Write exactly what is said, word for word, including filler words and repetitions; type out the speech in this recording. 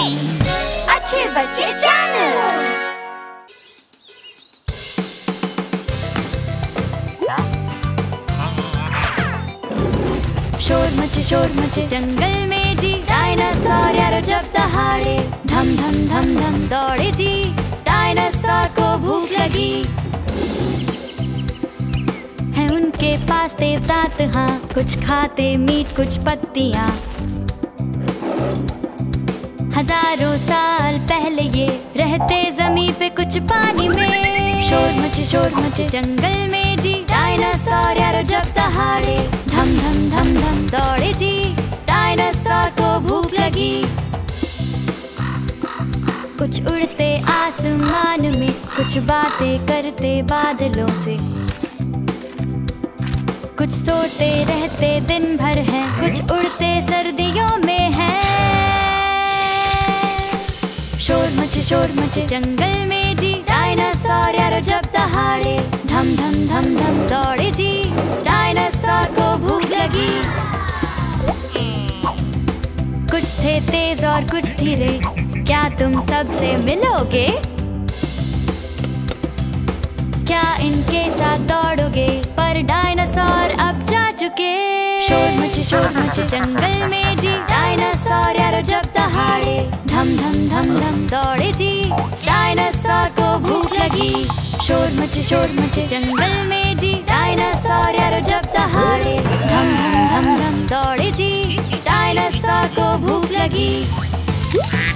अच्छे बच्चे चैनल। शोर मचे शोर मचे जंगल में जी, डायनासोर यारो जब दहाड़े, धम धम धम धम दौड़े जी, डायनासोर को भूख लगी। है उनके पास तेज दांत, हाँ कुछ खाते मीट कुछ पत्तियाँ। हजारों साल पहले ये रहते जमीन पे कुछ पानी में। शोर मचे शोर मचे जंगल में जी, डायनासोर यारो जब दहाड़े, धम धम धम धम दौड़े जी, डायनासोर को भूख लगी। कुछ उड़ते आसमान में, कुछ बातें करते बादलों से, कुछ सोते रहते दिन भर हैं, कुछ उड़ते सर्दियों में हैं। शोर मचे शोर मचे जंगल में जी, डायनासोर यारो जब दहाड़े, धम धम धम धम दौड़े जी, डायनासोर को भूख लगी। कुछ थे तेज और कुछ धीरे, क्या तुम सबसे मिलोगे? क्या इनके साथ दौड़ोगे? पर डायनासोर अब जा चुके। शोर मचे शोर मचे जंगल में जी, डायनासोर यारो जब दहाड़े, धम धम धम धम दौड़े जी, डायनासोर को भूख लगी। शोर मचे शोर मचे जंगल में जी, डायनासोर यारो जब दहाड़े, धम धम धम धम दौड़े जी, डायनासोर को भूख लगी।